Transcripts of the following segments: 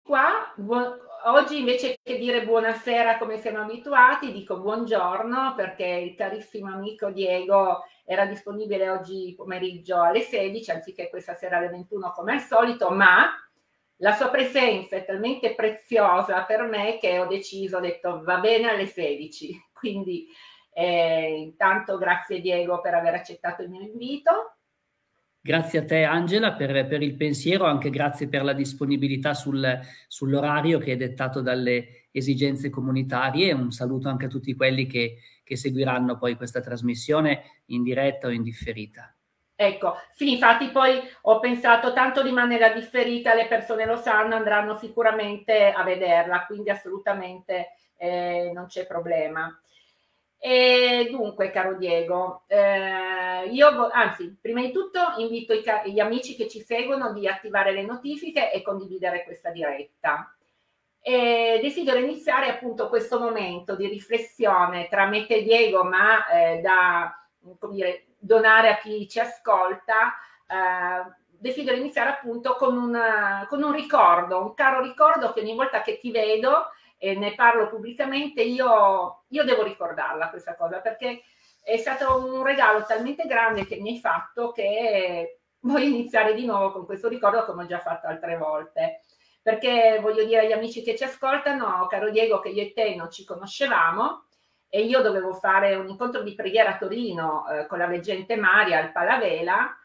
qua. Oggi invece che dire buonasera come siamo abituati, dico buongiorno, perché il carissimo amico Diego era disponibile oggi pomeriggio alle 16, anziché questa sera alle 21 come al solito, ma la sua presenza è talmente preziosa per me che ho detto va bene alle 16. Quindi intanto grazie Diego per aver accettato il mio invito. Grazie a te Angela per il pensiero, anche grazie per la disponibilità sull'orario che è dettato dalle esigenze comunitarie. Un saluto anche a tutti quelli che seguiranno poi questa trasmissione in diretta o in differita. Ecco, sì, infatti poi ho pensato tanto rimanerà differita, le persone lo sanno, andranno sicuramente a vederla, quindi assolutamente non c'è problema. E dunque, caro Diego, anzi, prima di tutto invito gli amici che ci seguono di attivare le notifiche e condividere questa diretta. E desidero iniziare appunto questo momento di riflessione tra me e Diego, ma da, come dire, donare a chi ci ascolta. Desidero iniziare appunto con un ricordo, un caro ricordo che ogni volta che ti vedo e ne parlo pubblicamente, io devo ricordarla questa cosa, perché è stato un regalo talmente grande che mi hai fatto che voglio iniziare di nuovo con questo ricordo come ho già fatto altre volte. Perché voglio dire agli amici che ci ascoltano, caro Diego, che io e te non ci conoscevamo e io dovevo fare un incontro di preghiera a Torino con la veggente Maria al Palavela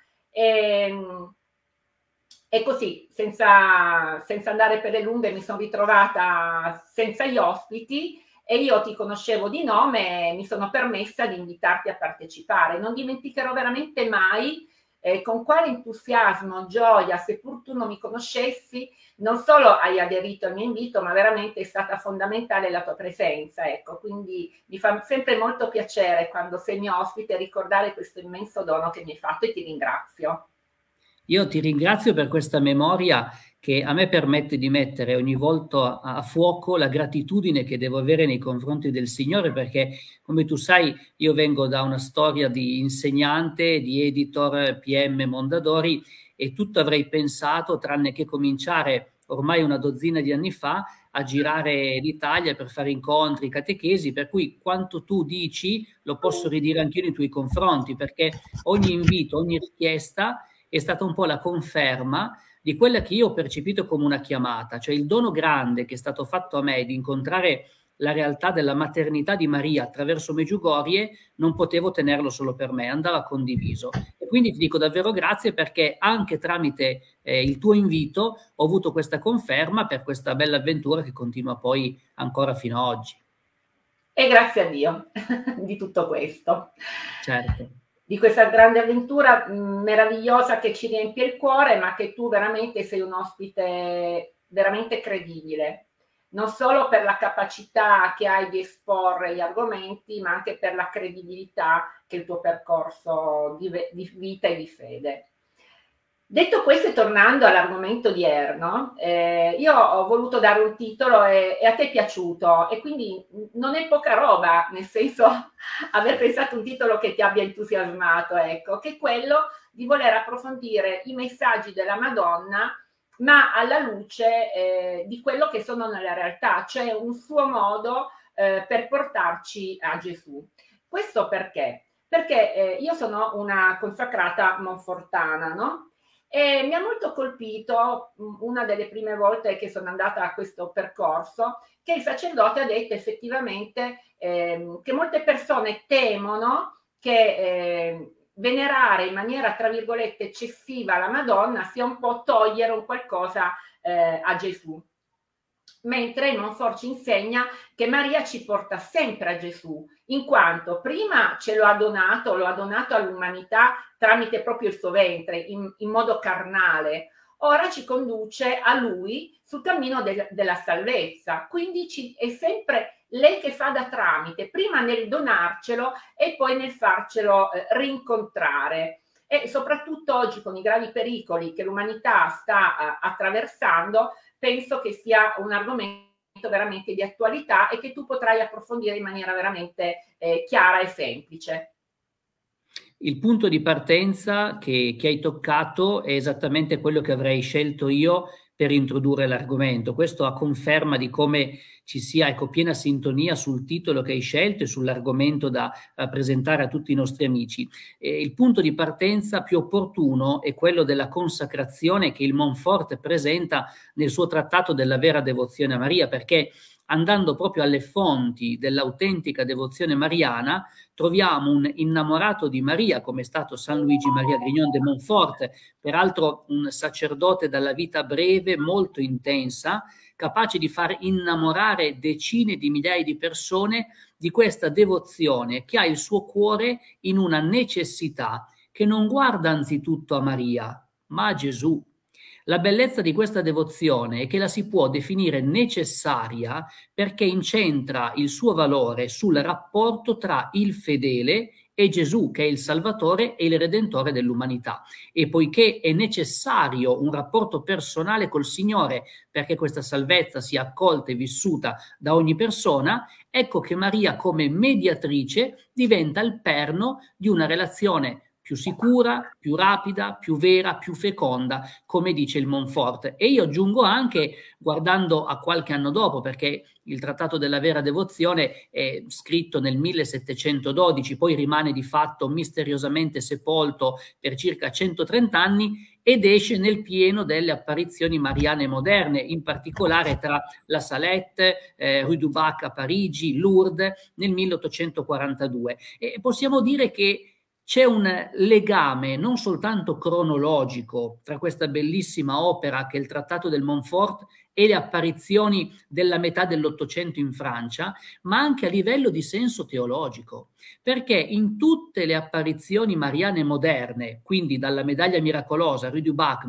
e così, senza andare per le lunghe, mi sono ritrovata senza gli ospiti e io ti conoscevo di nome e mi sono permessa di invitarti a partecipare. Non dimenticherò veramente mai con quale entusiasmo, gioia, seppur tu non mi conoscessi, non solo hai aderito al mio invito, ma veramente è stata fondamentale la tua presenza. Ecco, quindi mi fa sempre molto piacere quando sei mio ospite ricordare questo immenso dono che mi hai fatto e ti ringrazio. Io ti ringrazio per questa memoria che a me permette di mettere ogni volta a fuoco la gratitudine che devo avere nei confronti del Signore, perché come tu sai io vengo da una storia di insegnante, di editor PM Mondadori e tutto avrei pensato tranne che cominciare ormai una dozzina di anni fa a girare l'Italia per fare incontri, catechesi, per cui quanto tu dici lo posso ridire anche io nei tuoi confronti, perché ogni invito, ogni richiesta è stata un po' la conferma di quella che io ho percepito come una chiamata, cioè il dono grande che è stato fatto a me di incontrare la realtà della maternità di Maria attraverso Medjugorje, non potevo tenerlo solo per me, andava condiviso. E quindi ti dico davvero grazie perché anche tramite il tuo invito ho avuto questa conferma per questa bella avventura che continua poi ancora fino ad oggi. E grazie a Dio di tutto questo. Certo. Di questa grande avventura meravigliosa che ci riempie il cuore, ma che tu veramente sei un ospite veramente credibile, non solo per la capacità che hai di esporre gli argomenti, ma anche per la credibilità che è il tuo percorso di vita e di fede. Detto questo e tornando all'argomento odierno, io ho voluto dare un titolo e a te è piaciuto e quindi non è poca roba, nel senso aver pensato un titolo che ti abbia entusiasmato, ecco, che è quello di voler approfondire i messaggi della Madonna, ma alla luce di quello che sono nella realtà, cioè un suo modo per portarci a Gesù. Questo perché? Perché io sono una consacrata monfortana, no? E mi ha molto colpito una delle prime volte che sono andata a questo percorso, che il sacerdote ha detto effettivamente che molte persone temono che venerare in maniera, tra virgolette, eccessiva la Madonna sia un po' togliere un qualcosa a Gesù. Mentre il Monfort ci insegna che Maria ci porta sempre a Gesù, in quanto prima ce lo ha donato all'umanità tramite proprio il suo ventre, in modo carnale, ora ci conduce a lui sul cammino della salvezza. Quindi è sempre lei che fa da tramite, prima nel donarcelo e poi nel farcelo rincontrare. E soprattutto oggi con i gravi pericoli che l'umanità sta attraversando, penso che sia un argomento veramente di attualità e che tu potrai approfondire in maniera veramente chiara e semplice. Il punto di partenza che hai toccato è esattamente quello che avrei scelto io per introdurre l'argomento. Questo a conferma di come ci sia, ecco, piena sintonia sul titolo che hai scelto e sull'argomento da presentare a tutti i nostri amici. Il punto di partenza più opportuno è quello della consacrazione che il Montfort presenta nel suo trattato della vera devozione a Maria, perché andando proprio alle fonti dell'autentica devozione mariana, troviamo un innamorato di Maria, come è stato San Luigi Maria Grignon de Montfort, peraltro un sacerdote dalla vita breve, molto intensa, capace di far innamorare decine di migliaia di persone di questa devozione che ha il suo cuore in una necessità che non guarda anzitutto a Maria, ma a Gesù. La bellezza di questa devozione è che la si può definire necessaria perché incentra il suo valore sul rapporto tra il fedele e Gesù, che è il Salvatore e il Redentore dell'umanità. E poiché è necessario un rapporto personale col Signore perché questa salvezza sia accolta e vissuta da ogni persona, ecco che Maria come mediatrice diventa il perno di una relazione più sicura, più rapida, più vera, più feconda, come dice il Montfort. E io aggiungo anche, guardando a qualche anno dopo, perché il Trattato della vera devozione è scritto nel 1712, poi rimane di fatto misteriosamente sepolto per circa 130 anni ed esce nel pieno delle apparizioni mariane moderne, in particolare tra la Salette, Rue du Bac a Parigi, Lourdes nel 1842. E possiamo dire che c'è un legame non soltanto cronologico tra questa bellissima opera che è il Trattato del Montfort e le apparizioni della metà dell'Ottocento in Francia, ma anche a livello di senso teologico, perché in tutte le apparizioni mariane moderne, quindi dalla medaglia miracolosa Rue du Bac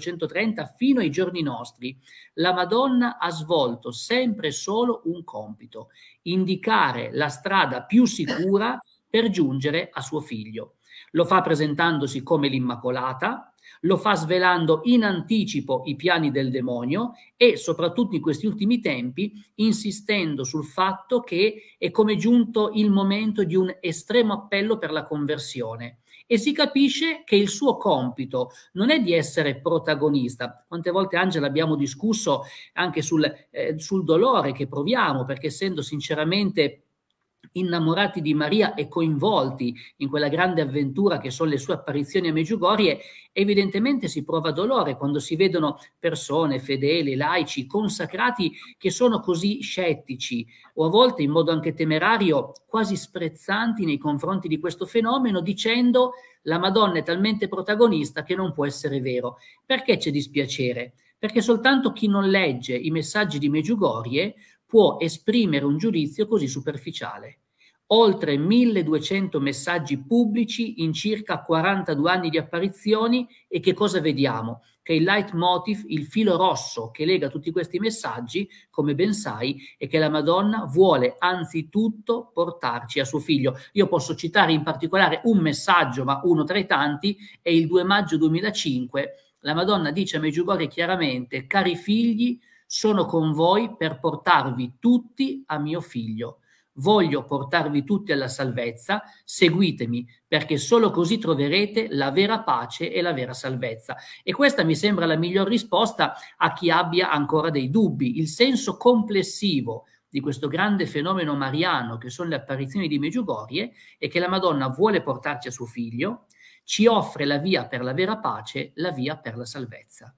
1830 fino ai giorni nostri, la Madonna ha svolto sempre solo un compito: indicare la strada più sicura per giungere a suo figlio. Lo fa presentandosi come l'Immacolata, lo fa svelando in anticipo i piani del demonio e soprattutto in questi ultimi tempi insistendo sul fatto che è come giunto il momento di un estremo appello per la conversione. E si capisce che il suo compito non è di essere protagonista. Quante volte, Angela, abbiamo discusso anche sul dolore che proviamo, perché essendo sinceramente innamorati di Maria e coinvolti in quella grande avventura che sono le sue apparizioni a Medjugorje, evidentemente si prova dolore quando si vedono persone fedeli, laici, consacrati che sono così scettici o a volte in modo anche temerario, quasi sprezzanti nei confronti di questo fenomeno, dicendo la Madonna è talmente protagonista che non può essere vero. Perché c'è dispiacere? Perché soltanto chi non legge i messaggi di Medjugorje può esprimere un giudizio così superficiale. Oltre 1200 messaggi pubblici in circa 42 anni di apparizioni, e che cosa vediamo? Che il leitmotiv, il filo rosso che lega tutti questi messaggi, come ben sai, è che la Madonna vuole anzitutto portarci a suo figlio. Io posso citare in particolare un messaggio, ma uno tra i tanti, è il 2 maggio 2005. La Madonna dice a Medjugorje chiaramente: cari figli, sono con voi per portarvi tutti a mio figlio. Voglio portarvi tutti alla salvezza, seguitemi, perché solo così troverete la vera pace e la vera salvezza. E questa mi sembra la miglior risposta a chi abbia ancora dei dubbi. Il senso complessivo di questo grande fenomeno mariano che sono le apparizioni di Medjugorje è che la Madonna vuole portarci a suo figlio, ci offre la via per la vera pace, la via per la salvezza.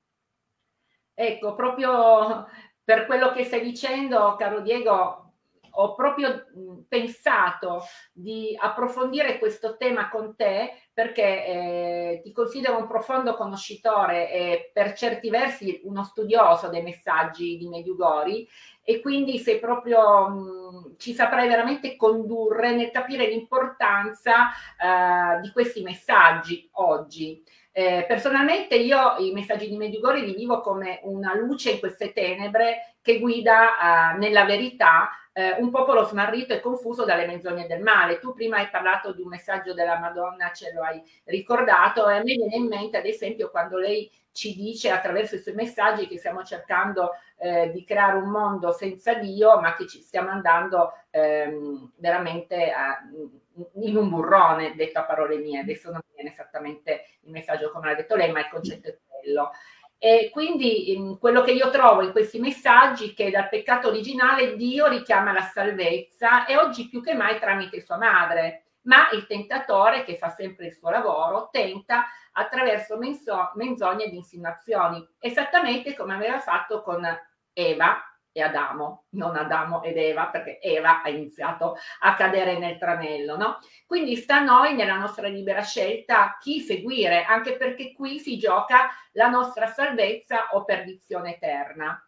Ecco, proprio per quello che stai dicendo, caro Diego, ho proprio pensato di approfondire questo tema con te perché ti considero un profondo conoscitore e per certi versi uno studioso dei messaggi di Medjugorje, e quindi sei proprio ci saprai veramente condurre nel capire l'importanza di questi messaggi oggi. Personalmente io i messaggi di Medjugorje li vivo come una luce in queste tenebre che guida nella verità un popolo smarrito e confuso dalle menzogne del male. Tu prima hai parlato di un messaggio della Madonna, ce lo hai ricordato, e a me viene in mente ad esempio quando lei ci dice attraverso i suoi messaggi che stiamo cercando di creare un mondo senza Dio, ma che ci stiamo andando veramente in un burrone, detto a parole mie. Adesso non mi viene esattamente il messaggio come l'ha detto lei, ma il concetto è quello. E quindi quello che io trovo in questi messaggi è che dal peccato originale Dio richiama la salvezza e oggi più che mai tramite sua madre, ma il tentatore, che fa sempre il suo lavoro, tenta attraverso menzogne ed insinuazioni, esattamente come aveva fatto con Eva e Adamo, non Adamo ed Eva, perché Eva ha iniziato a cadere nel tranello, no? Quindi sta a noi, nella nostra libera scelta, chi seguire, anche perché qui si gioca la nostra salvezza o perdizione eterna.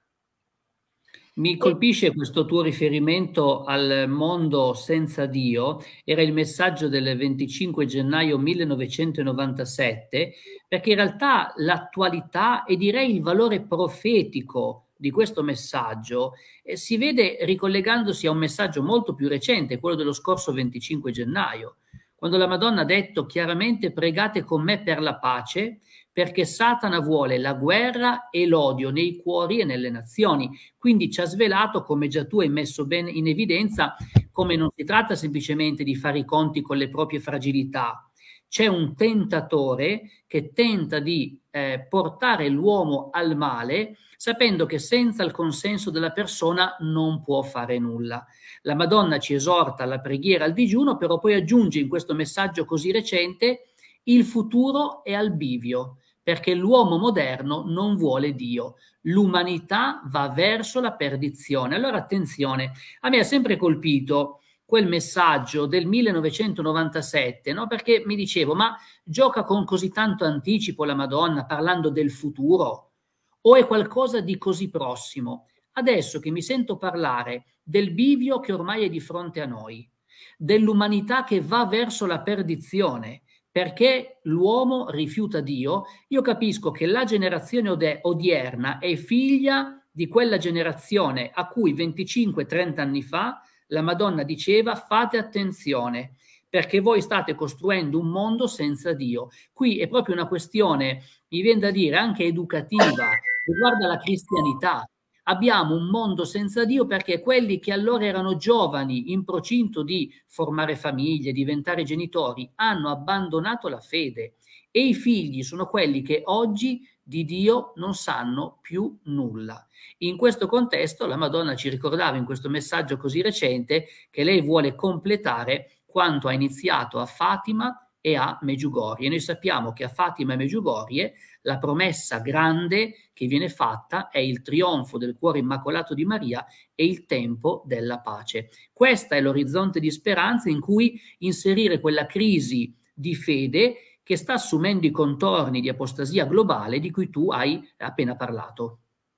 Mi colpisce questo tuo riferimento al mondo senza Dio, era il messaggio del 25 gennaio 1997, perché in realtà l'attualità e direi il valore profetico di questo messaggio si vede ricollegandosi a un messaggio molto più recente, quello dello scorso 25 gennaio, quando la Madonna ha detto chiaramente: pregate con me per la pace, perché Satana vuole la guerra e l'odio nei cuori e nelle nazioni. Quindi ci ha svelato, come già tu hai messo bene in evidenza, come non si tratta semplicemente di fare i conti con le proprie fragilità. C'è un tentatore che tenta di portare l'uomo al male, sapendo che senza il consenso della persona non può fare nulla. La Madonna ci esorta alla preghiera, al digiuno, però poi aggiunge in questo messaggio così recente: il futuro è al bivio, perché l'uomo moderno non vuole Dio, l'umanità va verso la perdizione. Allora attenzione, a me ha sempre colpito quel messaggio del 1997, no? Perché mi dicevo, ma gioca con così tanto anticipo la Madonna parlando del futuro? O è qualcosa di così prossimo? Adesso che mi sento parlare del bivio che ormai è di fronte a noi, dell'umanità che va verso la perdizione, perché l'uomo rifiuta Dio, io capisco che la generazione odierna è figlia di quella generazione a cui 25-30 anni fa la Madonna diceva: fate attenzione, perché voi state costruendo un mondo senza Dio. Qui è proprio una questione, mi viene da dire, anche educativa, riguarda la cristianità. Abbiamo un mondo senza Dio perché quelli che allora erano giovani, in procinto di formare famiglie, diventare genitori, hanno abbandonato la fede, e i figli sono quelli che oggi di Dio non sanno più nulla. In questo contesto la Madonna ci ricordava in questo messaggio così recente che lei vuole completare quanto ha iniziato a Fatima e a Medjugorje. Noi sappiamo che a Fatima e Medjugorje la promessa grande che viene fatta è il trionfo del cuore immacolato di Maria e il tempo della pace. Questo è l'orizzonte di speranza in cui inserire quella crisi di fede che sta assumendo i contorni di apostasia globale di cui tu hai appena parlato.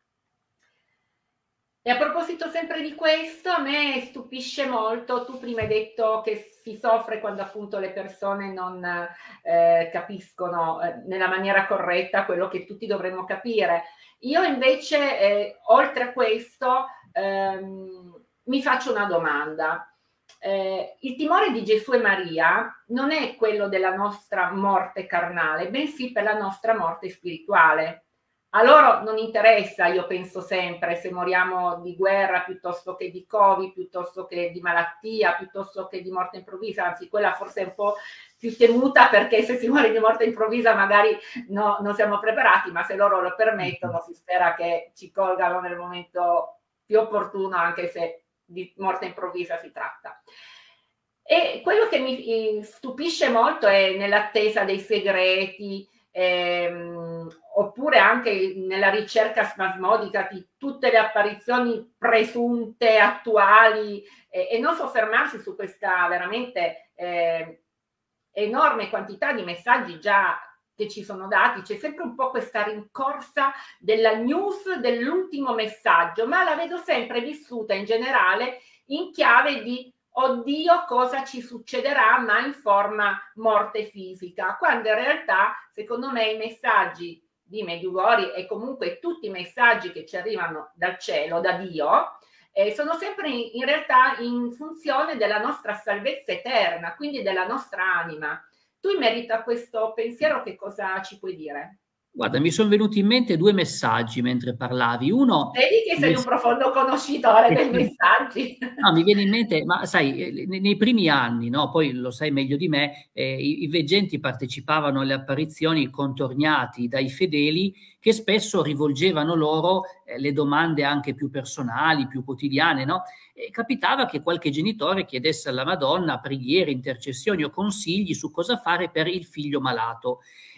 E a proposito sempre di questo, a me stupisce molto, tu prima hai detto che si soffre quando appunto le persone non capiscono nella maniera corretta quello che tutti dovremmo capire. Io invece, oltre a questo, mi faccio una domanda. Il timore di Gesù e Maria non è quello della nostra morte carnale, bensì per la nostra morte spirituale. A loro non interessa, io penso sempre, se moriamo di guerra piuttosto che di Covid, piuttosto che di malattia, piuttosto che di morte improvvisa, anzi quella forse è un po' più temuta, perché se si muore di morte improvvisa magari non siamo preparati, ma se loro lo permettono si spera che ci colgano nel momento più opportuno, anche se di morte improvvisa si tratta. E quello che mi stupisce molto è nell'attesa dei segreti, oppure anche nella ricerca spasmodica di tutte le apparizioni presunte, attuali, e non soffermarsi su questa veramente enorme quantità di messaggi già che ci sono dati. C'è sempre un po' questa rincorsa della news dell'ultimo messaggio, ma la vedo sempre vissuta in generale in chiave di oddio cosa ci succederà, ma in forma morte fisica, quando in realtà secondo me i messaggi di Medjugorje e comunque tutti i messaggi che ci arrivano dal cielo, da Dio, sono sempre in realtà in funzione della nostra salvezza eterna, quindi della nostra anima. Tu in merito a questo pensiero che cosa ci puoi dire? Guarda, mi sono venuti in mente due messaggi mentre parlavi. Uno, Vedi che sei un profondo conoscitore dei messaggi. no, mi viene in mente, ma sai, nei primi anni, no, poi lo sai meglio di me, i veggenti partecipavano alle apparizioni contorniati dai fedeli che spesso rivolgevano loro le domande anche più personali, più quotidiane, no? E capitava che qualche genitore chiedesse alla Madonna preghiere, intercessioni o consigli su cosa fare per il figlio malato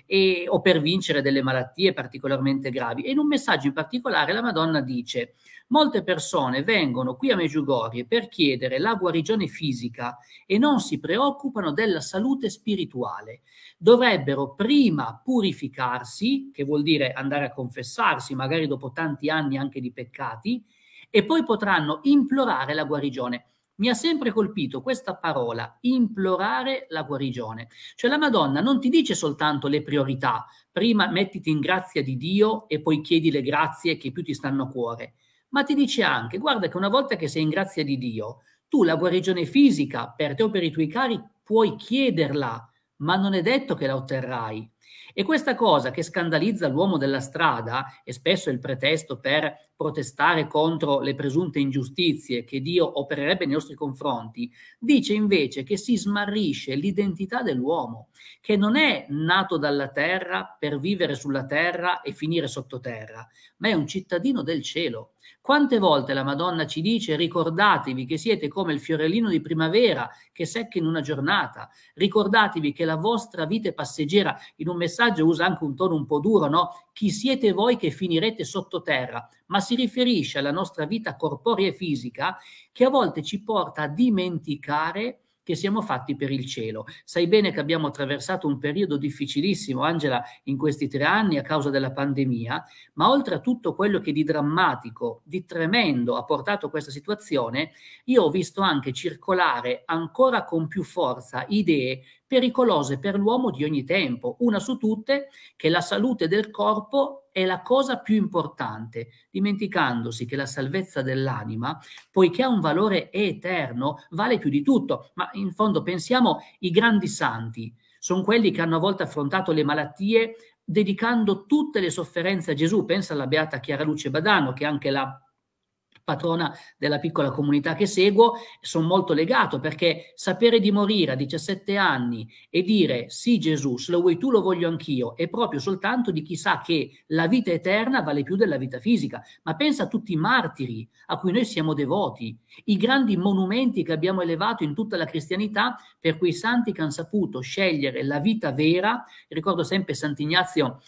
o per vincere delle malattie particolarmente gravi. E in un messaggio in particolare la Madonna dice: molte persone vengono qui a Medjugorje per chiedere la guarigione fisica e non si preoccupano della salute spirituale. Dovrebbero prima purificarsi, che vuol dire andare a confessarsi, magari dopo tanti anni anche di peccati, e poi potranno implorare la guarigione. Mi ha sempre colpito questa parola, implorare la guarigione. Cioè la Madonna non ti dice soltanto le priorità, prima mettiti in grazia di Dio e poi chiedi le grazie che più ti stanno a cuore, ma ti dice anche, guarda che una volta che sei in grazia di Dio, tu la guarigione fisica per te o per i tuoi cari puoi chiederla, ma non è detto che la otterrai. E questa cosa che scandalizza l'uomo della strada, e spesso è il pretesto per protestare contro le presunte ingiustizie che Dio opererebbe nei nostri confronti, dice invece che si smarrisce l'identità dell'uomo, che non è nato dalla terra per vivere sulla terra e finire sottoterra, ma è un cittadino del cielo. Quante volte la Madonna ci dice: ricordatevi che siete come il fiorellino di primavera che secca in una giornata, ricordatevi che la vostra vita è passeggera. In un messaggio usa anche un tono un po' duro, no? Chi siete voi che finirete sottoterra? Ma si riferisce alla nostra vita corporea e fisica, che a volte ci porta a dimenticare che siamo fatti per il cielo. Sai bene che abbiamo attraversato un periodo difficilissimo, Angela, in questi 3 anni a causa della pandemia, ma oltre a tutto quello che di drammatico, di tremendo ha portato questa situazione, io ho visto anche circolare ancora con più forza idee pericolose per l'uomo di ogni tempo. Una su tutte, che la salute del corpo è la cosa più importante, dimenticandosi che la salvezza dell'anima, poiché ha un valore eterno, vale più di tutto. Ma in fondo pensiamo i grandi santi, sono quelli che hanno a volte affrontato le malattie dedicando tutte le sofferenze a Gesù. Pensa alla beata Chiara Luce Badano, che è anche la patrona della piccola comunità che seguo. Sono molto legato, perché sapere di morire a 17 anni e dire sì Gesù, se lo vuoi tu lo voglio anch'io, è proprio soltanto di chi sa che la vita eterna vale più della vita fisica. Ma pensa a tutti i martiri a cui noi siamo devoti, i grandi monumenti che abbiamo elevato in tutta la cristianità per quei santi che hanno saputo scegliere la vita vera. Ricordo sempre Sant'Ignazio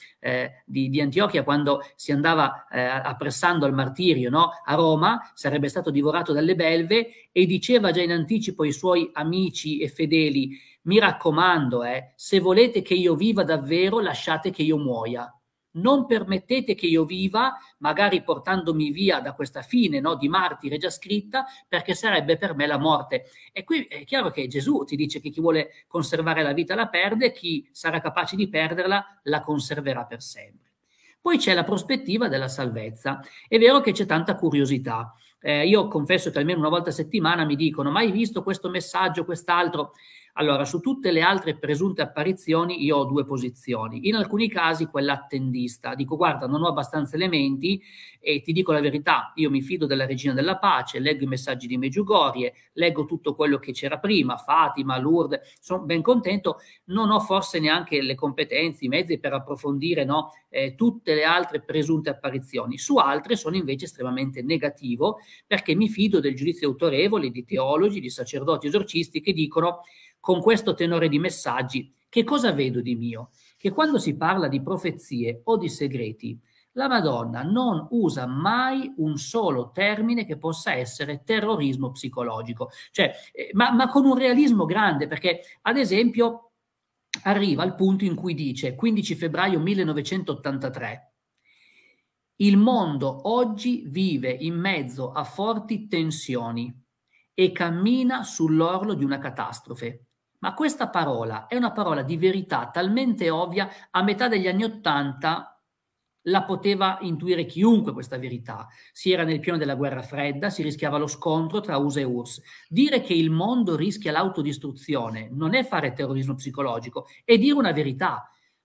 di Antiochia, quando si andava appressando al martirio, no? A Roma, sarebbe stato divorato dalle belve, e diceva già in anticipo ai suoi amici e fedeli: mi raccomando, se volete che io viva davvero, lasciate che io muoia. Non permettete che io viva, magari portandomi via da questa fine, no, di martire già scritta, perché sarebbe per me la morte. E qui è chiaro che Gesù ti dice che chi vuole conservare la vita la perde, chi sarà capace di perderla la conserverà per sempre. Poi c'è la prospettiva della salvezza. È vero che c'è tanta curiosità. Io confesso che almeno una volta a settimana mi dicono: ma hai visto questo messaggio, quest'altro? Allora, su tutte le altre presunte apparizioni io ho 2 posizioni. In alcuni casi quella attendista. Dico: guarda, non ho abbastanza elementi e ti dico la verità, io mi fido della Regina della Pace, leggo i messaggi di Medjugorje, leggo tutto quello che c'era prima, Fatima, Lourdes, sono ben contento. Non ho forse neanche le competenze, i mezzi per approfondire, no, tutte le altre presunte apparizioni. Su altre sono invece estremamente negativo, perché mi fido del giudizio autorevole di teologi, di sacerdoti, esorcisti che dicono, con questo tenore di messaggi: che cosa vedo di mio? Che quando si parla di profezie o di segreti, la Madonna non usa mai un solo termine che possa essere terrorismo psicologico, cioè, ma con un realismo grande, perché ad esempio arriva al punto in cui dice, 15 febbraio 1983, il mondo oggi vive in mezzo a forti tensioni e cammina sull'orlo di una catastrofe. Ma questa parola è una parola di verità talmente ovvia, a metà degli anni '80 la poteva intuire chiunque questa verità. Si era nel pieno della guerra fredda, si rischiava lo scontro tra USA e URSS. Dire che il mondo rischia l'autodistruzione non è fare terrorismo psicologico, è dire una verità.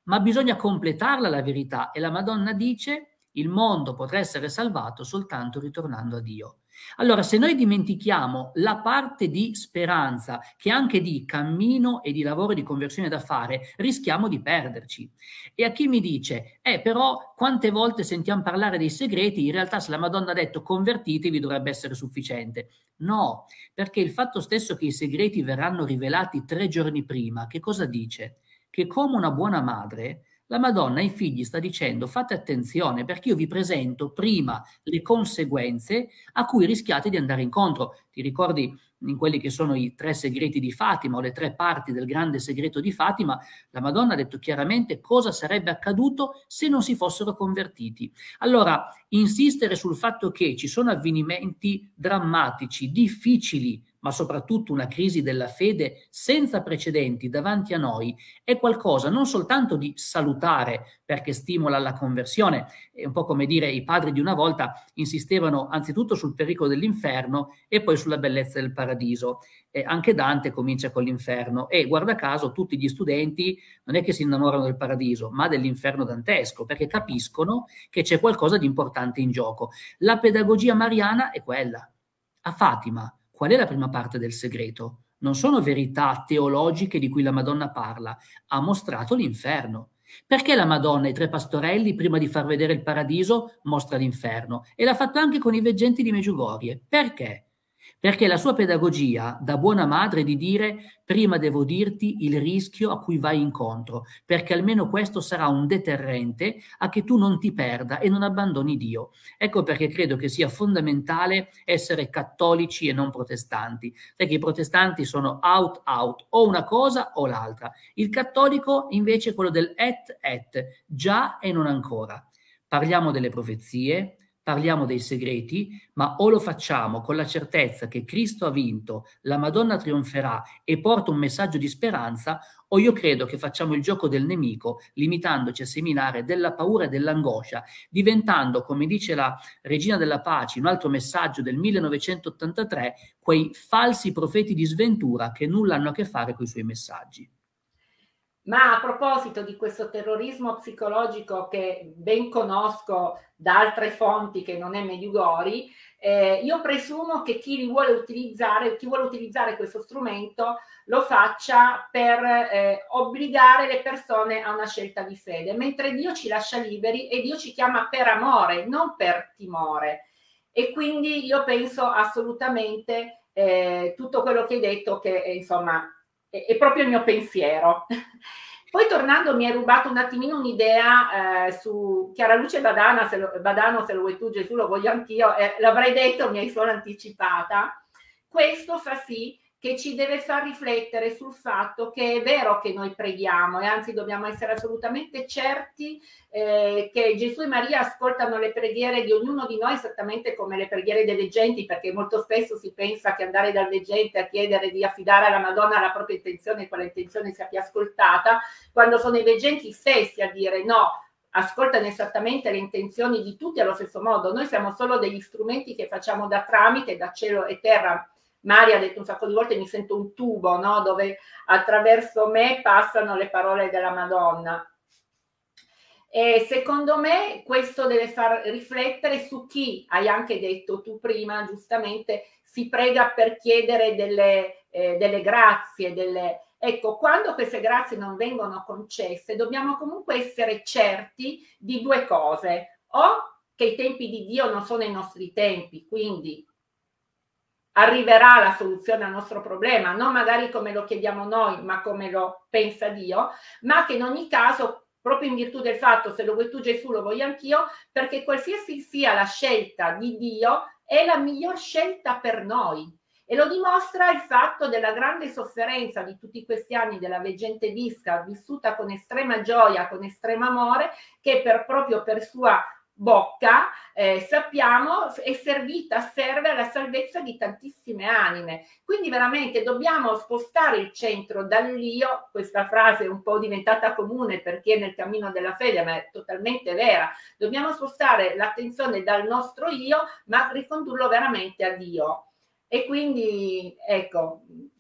ma bisogna completarla la verità, e la Madonna dice: il mondo potrà essere salvato soltanto ritornando a Dio. Allora, se noi dimentichiamo la parte di speranza, che è anche di cammino e di lavoro di conversione da fare, rischiamo di perderci. E a chi mi dice, però quante volte sentiamo parlare dei segreti, in realtà se la Madonna ha detto convertitevi dovrebbe essere sufficiente. No, perché il fatto stesso che i segreti verranno rivelati 3 giorni prima, che cosa dice? Che come una buona madre, la Madonna ai figli sta dicendo fate attenzione perché io vi presento prima le conseguenze a cui rischiate di andare incontro. Ti ricordi in quelli che sono i 3 segreti di Fatima o le 3 parti del grande segreto di Fatima, la Madonna ha detto chiaramente cosa sarebbe accaduto se non si fossero convertiti. Allora, insistere sul fatto che ci sono avvenimenti drammatici, difficili, ma soprattutto una crisi della fede senza precedenti davanti a noi, è qualcosa non soltanto di salutare perché stimola la conversione, è un po' come dire i padri di una volta insistevano anzitutto sul pericolo dell'inferno e poi sulla bellezza del paradiso. Anche Dante comincia con l'inferno e guarda caso tutti gli studenti non è che si innamorano del paradiso, ma dell'inferno dantesco, perché capiscono che c'è qualcosa di importante in gioco. La pedagogia mariana è quella. A Fatima, qual è la prima parte del segreto? Non sono verità teologiche di cui la Madonna parla, ha mostrato l'inferno. Perché la Madonna ai 3 pastorelli, prima di far vedere il paradiso, mostra l'inferno? E l'ha fatto anche con i veggenti di Meggiugorie. Perché? Perché la sua pedagogia, da buona madre, è di dire prima devo dirti il rischio a cui vai incontro, perché almeno questo sarà un deterrente a che tu non ti perda e non abbandoni Dio. Ecco perché credo che sia fondamentale essere cattolici e non protestanti, perché i protestanti sono out, o una cosa o l'altra. Il cattolico invece è quello del et, già e non ancora. Parliamo delle profezie, parliamo dei segreti, ma o lo facciamo con la certezza che Cristo ha vinto, la Madonna trionferà e porta un messaggio di speranza, o io credo che facciamo il gioco del nemico, limitandoci a seminare della paura e dell'angoscia, diventando, come dice la Regina della Pace, un altro messaggio del 1983, quei falsi profeti di sventura che nulla hanno a che fare con i suoi messaggi. Ma a proposito di questo terrorismo psicologico che ben conosco da altre fonti che non è Medjugorje, io presumo che chi vuole utilizzare questo strumento lo faccia per obbligare le persone a una scelta di fede, mentre Dio ci lascia liberi e Dio ci chiama per amore, non per timore. E quindi io penso assolutamente tutto quello che hai detto, che insomma è proprio il mio pensiero. Poi tornando, mi hai rubato un attimino un'idea su Chiara Luce Badano, se lo vuoi tu Gesù, lo voglio anch'io, l'avrei detto, mi hai solo anticipata. Questo fa sì che ci deve far riflettere sul fatto che è vero che noi preghiamo e anzi dobbiamo essere assolutamente certi che Gesù e Maria ascoltano le preghiere di ognuno di noi esattamente come le preghiere dei veggenti, perché molto spesso si pensa che andare dal veggente a chiedere di affidare alla Madonna la propria intenzione e quella intenzione sia più ascoltata, quando sono i veggenti stessi a dire no, ascoltano esattamente le intenzioni di tutti allo stesso modo. Noi siamo solo degli strumenti che facciamo da tramite, da cielo e terra. Maria ha detto un sacco di volte mi sento un tubo, no? Dove attraverso me passano le parole della Madonna. E secondo me questo deve far riflettere su chi, hai anche detto tu prima giustamente, si prega per chiedere delle grazie, ecco, quando queste grazie non vengono concesse dobbiamo comunque essere certi di 2 cose: o che i tempi di Dio non sono i nostri tempi, quindi arriverà la soluzione al nostro problema, non magari come lo chiediamo noi, ma come lo pensa Dio, ma che in ogni caso, proprio in virtù del fatto, se lo vuoi tu Gesù, lo voglio anch'io, perché qualsiasi sia la scelta di Dio, è la miglior scelta per noi. E lo dimostra il fatto della grande sofferenza di tutti questi anni della veggente Visca, vissuta con estrema gioia, con estremo amore, che proprio per sua bocca sappiamo serve alla salvezza di tantissime anime. Quindi veramente dobbiamo spostare il centro dall'io. Questa frase è un po' diventata comune per chi è nel cammino della fede, ma è totalmente vera. Dobbiamo spostare l'attenzione dal nostro io, ma ricondurlo veramente a Dio. E quindi ecco,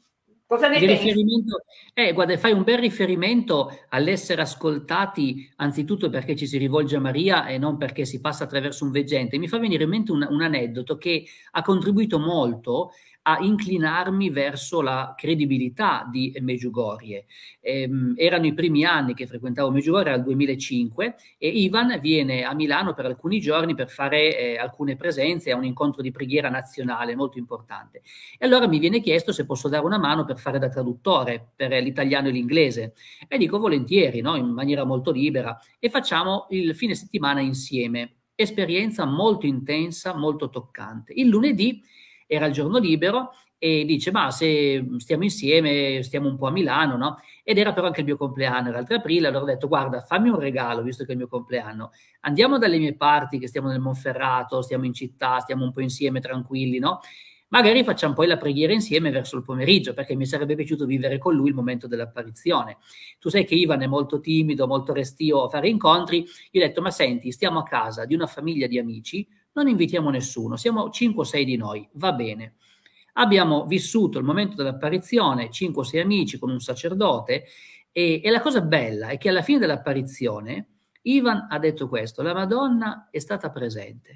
Cosa ne pensi? Guarda, fai un bel riferimento all'essere ascoltati anzitutto perché ci si rivolge a Maria e non perché si passa attraverso un veggente. Mi fa venire in mente un aneddoto che ha contribuito molto a inclinarmi verso la credibilità di Medjugorje. Erano i primi anni che frequentavo Medjugorje, era il 2005, e Ivan viene a Milano per alcuni giorni per fare alcune presenze a un incontro di preghiera nazionale molto importante. E allora mi viene chiesto se posso dare una mano per fare da traduttore per l'italiano e l'inglese. E dico volentieri, no? In maniera molto libera, e facciamo il fine settimana insieme. Esperienza molto intensa, molto toccante. Il lunedì era il giorno libero e dice, ma se stiamo insieme, stiamo un po' a Milano, no? Ed era però anche il mio compleanno, era il 3 aprile, allora ho detto, guarda, fammi un regalo, visto che è il mio compleanno, andiamo dalle mie parti, che stiamo nel Monferrato, stiamo in città, stiamo un po' insieme, tranquilli, no? Magari facciamo poi la preghiera insieme verso il pomeriggio, perché mi sarebbe piaciuto vivere con lui il momento dell'apparizione. Tu sai che Ivan è molto timido, molto restio a fare incontri. Io ho detto, ma senti, stiamo a casa di una famiglia di amici, non invitiamo nessuno, siamo 5 o 6 di noi, va bene. Abbiamo vissuto il momento dell'apparizione, 5 o 6 amici con un sacerdote, e la cosa bella è che alla fine dell'apparizione Ivan ha detto questo, la Madonna è stata presente,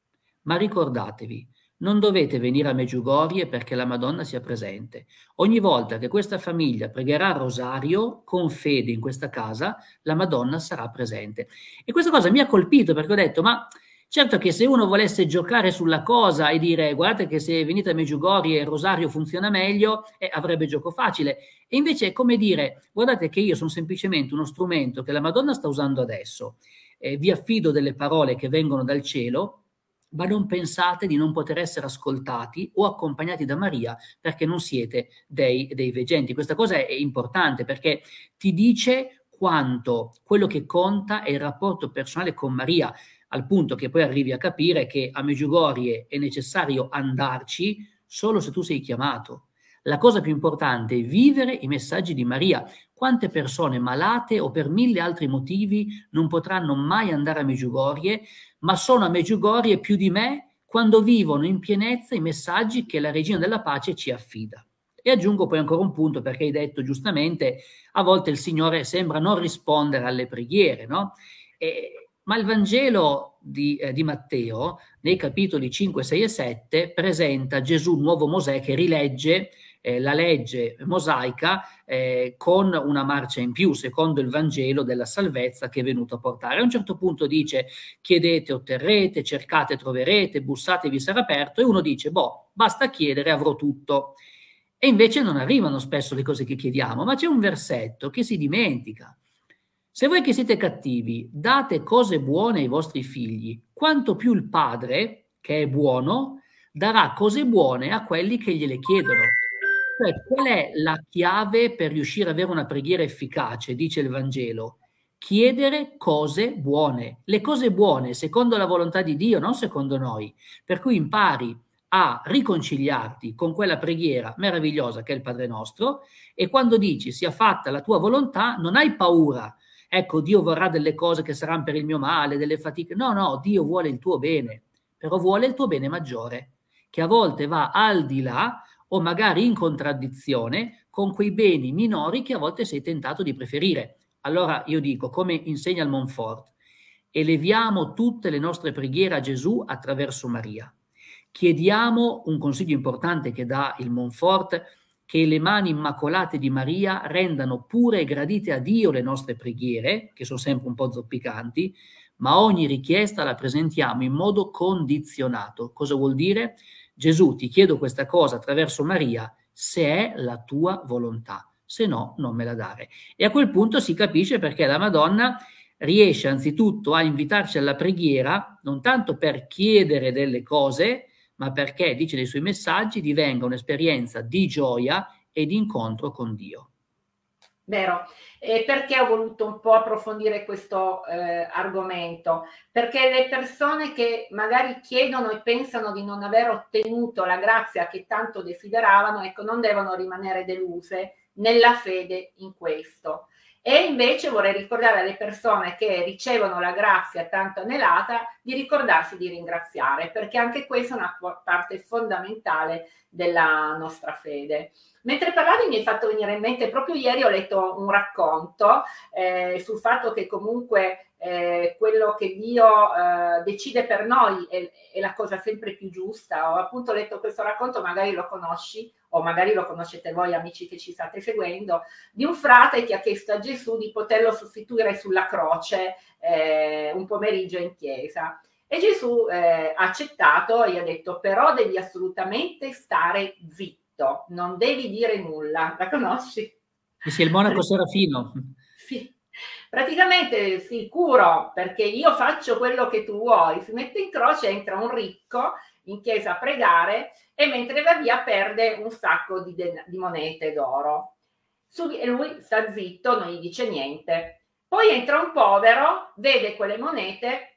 ma ricordatevi, non dovete venire a Medjugorje perché la Madonna sia presente. Ogni volta che questa famiglia pregherà il rosario con fede in questa casa, la Madonna sarà presente. E questa cosa mi ha colpito perché ho detto, ma certo che se uno volesse giocare sulla cosa e dire guardate che se venite a Medjugorje il rosario funziona meglio, avrebbe gioco facile. E invece è come dire, guardate che io sono semplicemente uno strumento che la Madonna sta usando adesso. Vi affido delle parole che vengono dal cielo, ma non pensate di non poter essere ascoltati o accompagnati da Maria perché non siete dei veggenti. Questa cosa è importante perché ti dice quanto quello che conta è il rapporto personale con Maria, al punto che poi arrivi a capire che a Medjugorje è necessario andarci solo se tu sei chiamato. La cosa più importante è vivere i messaggi di Maria. Quante persone malate o per 1000 altri motivi non potranno mai andare a Medjugorje, ma sono a Medjugorje più di me quando vivono in pienezza i messaggi che la Regina della Pace ci affida. E aggiungo poi ancora un punto, perché hai detto giustamente, a volte il Signore sembra non rispondere alle preghiere, no? Ma il Vangelo di Matteo, nei capitoli 5, 6 e 7, presenta Gesù, nuovo Mosè, che rilegge la legge mosaica con una marcia in più, secondo il Vangelo della salvezza che è venuto a portare. A un certo punto dice, chiedete, otterrete, cercate, troverete, bussate, vi sarà aperto, e uno dice, boh, basta chiedere, avrò tutto. E invece non arrivano spesso le cose che chiediamo, ma c'è un versetto che si dimentica. Se voi che siete cattivi date cose buone ai vostri figli, quanto più il Padre, che è buono, darà cose buone a quelli che gliele chiedono. Cioè, qual è la chiave per riuscire ad avere una preghiera efficace, dice il Vangelo? Chiedere cose buone. Le cose buone secondo la volontà di Dio, non secondo noi. Per cui impari a riconciliarti con quella preghiera meravigliosa che è il Padre nostro, e quando dici sia fatta la tua volontà non hai paura. Ecco, Dio vorrà delle cose che saranno per il mio male, delle fatiche. No, no, Dio vuole il tuo bene, però vuole il tuo bene maggiore, che a volte va al di là o magari in contraddizione con quei beni minori che a volte sei tentato di preferire. Allora io dico, come insegna il Montfort, eleviamo tutte le nostre preghiere a Gesù attraverso Maria. Chiediamo un consiglio importante che dà il Montfort, che le mani immacolate di Maria rendano pure e gradite a Dio le nostre preghiere, che sono sempre un po' zoppicanti, ma ogni richiesta la presentiamo in modo condizionato. Cosa vuol dire? Gesù, ti chiedo questa cosa attraverso Maria, se è la tua volontà, se no non me la dare. E a quel punto si capisce perché la Madonna riesce anzitutto a invitarci alla preghiera, non tanto per chiedere delle cose, ma perché, dice nei suoi messaggi, divenga un'esperienza di gioia e di incontro con Dio. Vero. E perché ho voluto un po' approfondire questo argomento? Perché le persone che magari chiedono e pensano di non aver ottenuto la grazia che tanto desideravano, ecco, non devono rimanere deluse nella fede in questo. E invece vorrei ricordare alle persone che ricevono la grazia tanto anelata di ricordarsi di ringraziare, perché anche questa è una parte fondamentale della nostra fede. Mentre parlavi mi hai fatto venire in mente, proprio ieri ho letto un racconto sul fatto che comunque quello che Dio decide per noi è la cosa sempre più giusta. Ho appunto letto questo racconto, magari lo conosci o magari lo conoscete voi amici che ci state seguendo, di un frate che ha chiesto a Gesù di poterlo sostituire sulla croce un pomeriggio in chiesa. E Gesù ha accettato e gli ha detto: però devi assolutamente stare zitto, non devi dire nulla. La conosci? Sì, il monaco Serafino. Sì, praticamente sicuro, perché io faccio quello che tu vuoi. Si mette in croce, entra un ricco in chiesa a pregare e mentre va via perde un sacco di monete d'oro. E lui sta zitto, non gli dice niente. Poi entra un povero, vede quelle monete,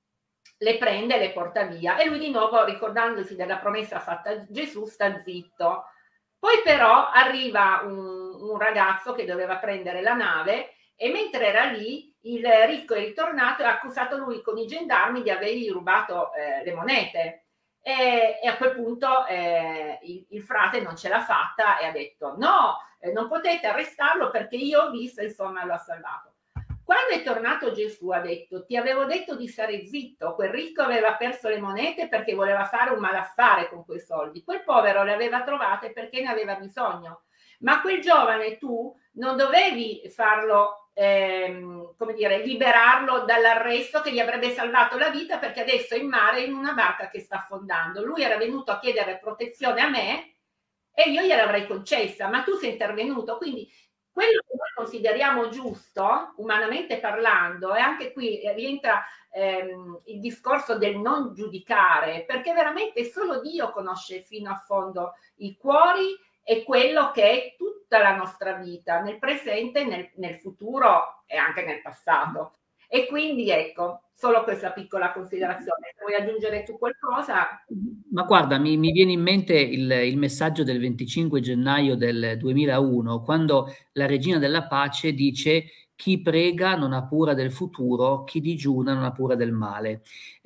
le prende e le porta via, e lui di nuovo, ricordandosi della promessa fatta a Gesù, sta zitto. Poi però arriva un ragazzo che doveva prendere la nave e mentre era lì il ricco è ritornato e ha accusato lui con i gendarmi di avergli rubato le monete. E a quel punto il frate non ce l'ha fatta e ha detto: no, non potete arrestarlo perché io ho visto, insomma, lo ha salvato. Quando è tornato Gesù ha detto: ti avevo detto di stare zitto, quel ricco aveva perso le monete perché voleva fare un malaffare con quei soldi, quel povero le aveva trovate perché ne aveva bisogno, ma quel giovane tu non dovevi farlo, come dire, liberarlo dall'arresto che gli avrebbe salvato la vita, perché adesso è in mare in una barca che sta affondando. Lui era venuto a chiedere protezione a me e io gliel'avrei concessa, ma tu sei intervenuto. Quindi quello che noi consideriamo giusto, umanamente parlando, e anche qui rientra il discorso del non giudicare, perché veramente solo Dio conosce fino a fondo i cuori e quello che è tutta la nostra vita, nel presente, nel futuro e anche nel passato. E quindi ecco, solo questa piccola considerazione. Vuoi aggiungere tu qualcosa? Ma guarda, mi viene in mente il messaggio del 25 gennaio del 2001, quando la Regina della Pace dice: chi prega non ha paura del futuro, chi digiuna non ha paura del male.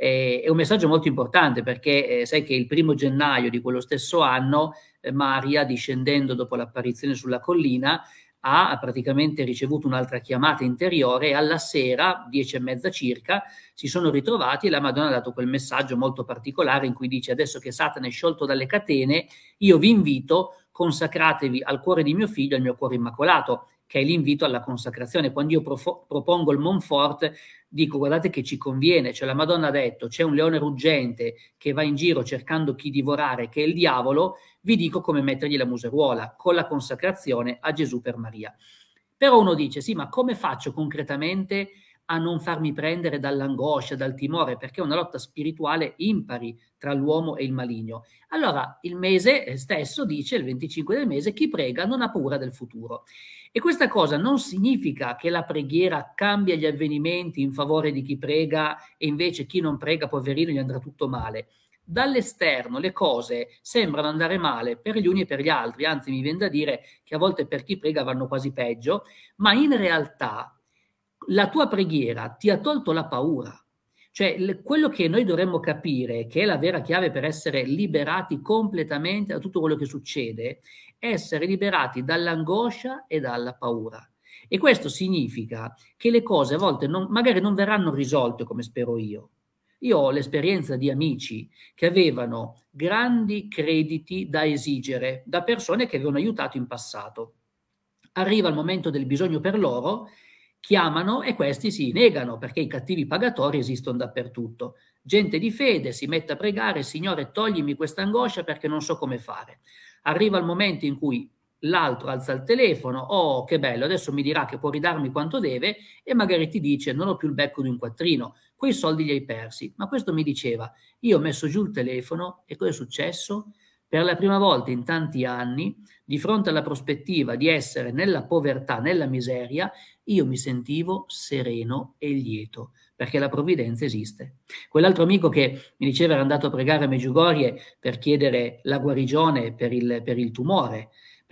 È un messaggio molto importante perché sai che il 1° gennaio di quello stesso anno Maria, discendendo dopo l'apparizione sulla collina, ha praticamente ricevuto un'altra chiamata interiore e alla sera, 10:30 circa, si sono ritrovati e la Madonna ha dato quel messaggio molto particolare in cui dice: adesso che Satana è sciolto dalle catene, io vi invito, consacratevi al cuore di mio figlio, al mio cuore immacolato, che è l'invito alla consacrazione. Quando io propongo il Montfort, dico: guardate che ci conviene, cioè la Madonna ha detto c'è un leone ruggente che va in giro cercando chi divorare, che è il diavolo, vi dico come mettergli la museruola, con la consacrazione a Gesù per Maria. Però uno dice: sì, ma come faccio concretamente a non farmi prendere dall'angoscia, dal timore, perché è una lotta spirituale impari tra l'uomo e il maligno? Allora il mese stesso dice, il 25 del mese, chi prega non ha paura del futuro. E questa cosa non significa che la preghiera cambia gli avvenimenti in favore di chi prega e invece chi non prega, poverino, gli andrà tutto male. Dall'esterno le cose sembrano andare male per gli uni e per gli altri, anzi mi viene da dire che a volte per chi prega vanno quasi peggio, ma in realtà la tua preghiera ti ha tolto la paura. Cioè quello che noi dovremmo capire, che è la vera chiave per essere liberati completamente da tutto quello che succede, è essere liberati dall'angoscia e dalla paura. E questo significa che le cose a volte magari non verranno risolte come spero io. Io ho l'esperienza di amici che avevano grandi crediti da esigere da persone che avevano aiutato in passato. Arriva il momento del bisogno per loro, chiamano e questi si negano perché i cattivi pagatori esistono dappertutto. Gente di fede si mette a pregare: Signore, toglimi questa angoscia perché non so come fare. Arriva il momento in cui l'altro alza il telefono: oh che bello, adesso mi dirà che può ridarmi quanto deve, e magari ti dice: non ho più il becco di un quattrino, quei soldi li hai persi. Ma questo mi diceva: io ho messo giù il telefono e cosa è successo? Per la prima volta in tanti anni, di fronte alla prospettiva di essere nella povertà, nella miseria, io mi sentivo sereno e lieto, perché la provvidenza esiste. Quell'altro amico che mi diceva era andato a pregare a Medjugorje per chiedere la guarigione per il tumore,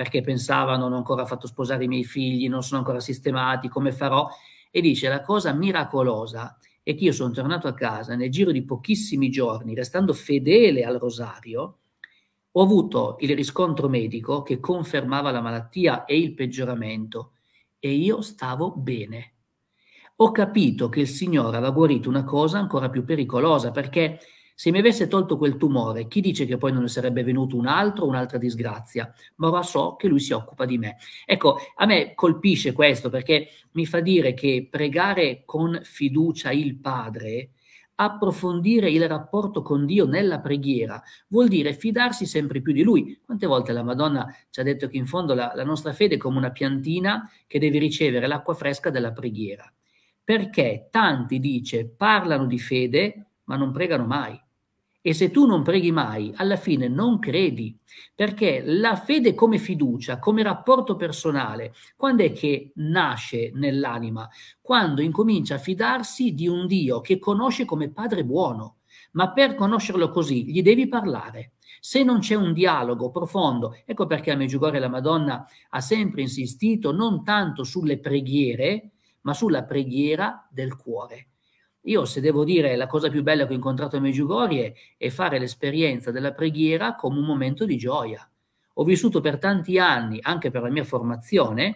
perché pensavano non ho ancora fatto sposare i miei figli, non sono ancora sistemati, come farò? E dice la cosa miracolosa è che io sono tornato a casa nel giro di pochissimi giorni, restando fedele al rosario, ho avuto il riscontro medico che confermava la malattia e il peggioramento e io stavo bene. Ho capito che il Signore aveva guarito una cosa ancora più pericolosa, perché se mi avesse tolto quel tumore, chi dice che poi non ne sarebbe venuto un altro, un'altra disgrazia? Ma ora so che Lui si occupa di me. Ecco, a me colpisce questo perché mi fa dire che pregare con fiducia il Padre, approfondire il rapporto con Dio nella preghiera, vuol dire fidarsi sempre più di Lui. Quante volte la Madonna ci ha detto che in fondo la nostra fede è come una piantina che deve ricevere l'acqua fresca della preghiera. Perché tanti, dice, parlano di fede ma non pregano mai. E se tu non preghi mai, alla fine non credi, perché la fede come fiducia, come rapporto personale, quando è che nasce nell'anima? Quando incomincia a fidarsi di un Dio che conosce come Padre buono, ma per conoscerlo così gli devi parlare. Se non c'è un dialogo profondo, ecco perché a Medjugorje la Madonna ha sempre insistito non tanto sulle preghiere, ma sulla preghiera del cuore. Io, se devo dire, la cosa più bella che ho incontrato a Medjugorje è fare l'esperienza della preghiera come un momento di gioia. Ho vissuto per tanti anni, anche per la mia formazione,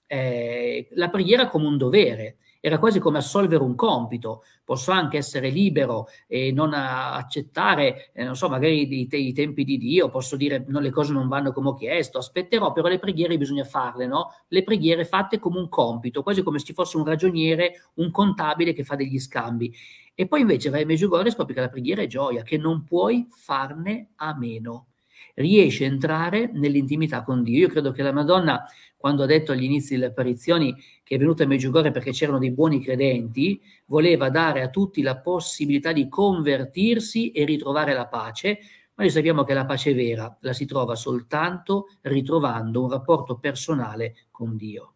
la preghiera come un dovere. Era quasi come assolvere un compito. Posso anche essere libero e non accettare, non so, magari i tempi di Dio, posso dire no, le cose non vanno come ho chiesto, aspetterò, però le preghiere bisogna farle, no? Le preghiere fatte come un compito, quasi come se ci fosse un ragioniere, un contabile che fa degli scambi. E poi invece vai a Medjugorje e scopri che la preghiera è gioia, che non puoi farne a meno. Riesci a entrare nell'intimità con Dio. Io credo che la Madonna, quando ha detto agli inizi delle apparizioni che è venuta a Medjugorje perché c'erano dei buoni credenti, voleva dare a tutti la possibilità di convertirsi e ritrovare la pace, ma noi sappiamo che la pace vera la si trova soltanto ritrovando un rapporto personale con Dio.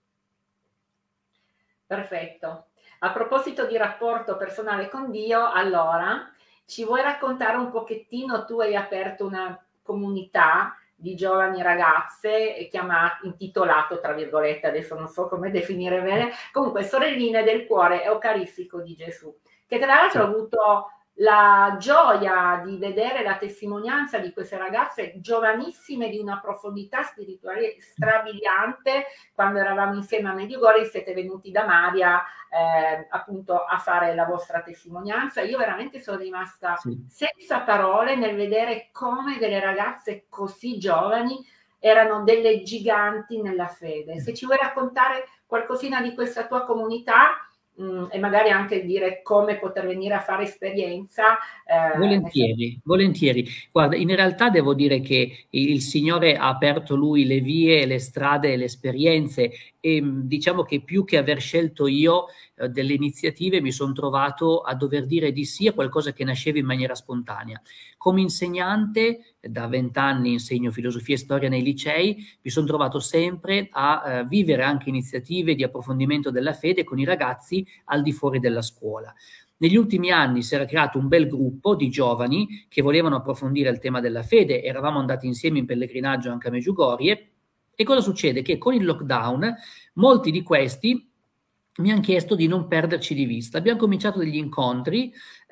Perfetto. A proposito di rapporto personale con Dio, allora ci vuoi raccontare un pochettino? Tu hai aperto una comunità di giovani ragazze intitolato, tra virgolette, adesso non so come definire bene, comunque Sorelline del Cuore Eucaristico di Gesù, che tra l'altro ha avuto la gioia di vedere la testimonianza di queste ragazze giovanissime di una profondità spirituale strabiliante. Quando eravamo insieme a Medjugorje siete venuti da Maria appunto a fare la vostra testimonianza. Io veramente sono rimasta senza parole nel vedere come delle ragazze così giovani erano delle giganti nella fede. Se ci vuoi raccontare qualcosina di questa tua comunità, e magari anche dire come poter venire a fare esperienza. Volentieri, volentieri. Guarda, in realtà devo dire che il Signore ha aperto Lui le vie, le strade, le esperienze e diciamo che più che aver scelto io delle iniziative mi sono trovato a dover dire di sì a qualcosa che nasceva in maniera spontanea. Come insegnante, da 20 anni insegno filosofia e storia nei licei, mi sono trovato sempre a vivere anche iniziative di approfondimento della fede con i ragazzi al di fuori della scuola. Negli ultimi anni si era creato un bel gruppo di giovani che volevano approfondire il tema della fede, eravamo andati insieme in pellegrinaggio anche a Medjugorje, e cosa succede? Che con il lockdown molti di questi mi hanno chiesto di non perderci di vista. Abbiamo cominciato degli incontri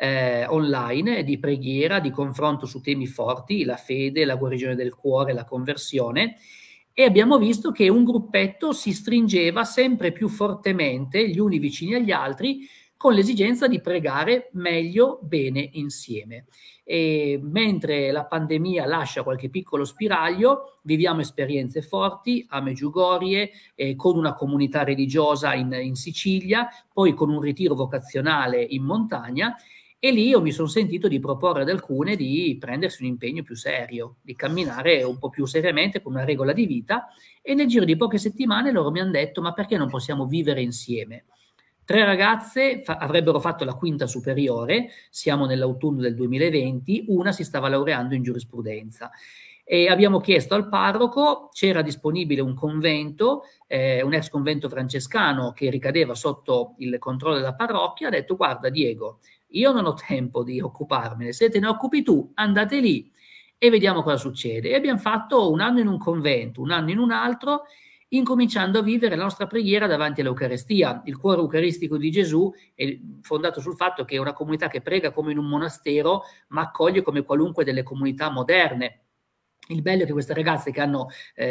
online di preghiera, di confronto su temi forti, la fede, la guarigione del cuore, la conversione, e abbiamo visto che un gruppetto si stringeva sempre più fortemente, gli uni vicini agli altri, con l'esigenza di pregare meglio, bene insieme. E mentre la pandemia lascia qualche piccolo spiraglio, viviamo esperienze forti a Medjugorje, con una comunità religiosa in Sicilia, poi con un ritiro vocazionale in montagna, e lì io mi sono sentito di proporre ad alcune di prendersi un impegno più serio, di camminare un po' più seriamente con una regola di vita, e nel giro di poche settimane loro mi hanno detto: ma perché non possiamo vivere insieme? 3 ragazze avrebbero fatto la quinta superiore, siamo nell'autunno del 2020, una si stava laureando in giurisprudenza. E abbiamo chiesto al parroco, c'era disponibile un convento, un ex convento francescano che ricadeva sotto il controllo della parrocchia, ha detto: guarda Diego, io non ho tempo di occuparmene, se te ne occupi tu andate lì. e vediamo cosa succede. E abbiamo fatto un anno in un convento, un anno in un altro, incominciando a vivere la nostra preghiera davanti all'Eucarestia. Il cuore eucaristico di Gesù è fondato sul fatto che è una comunità che prega come in un monastero, ma accoglie come qualunque delle comunità moderne. Il bello è che queste ragazze che hanno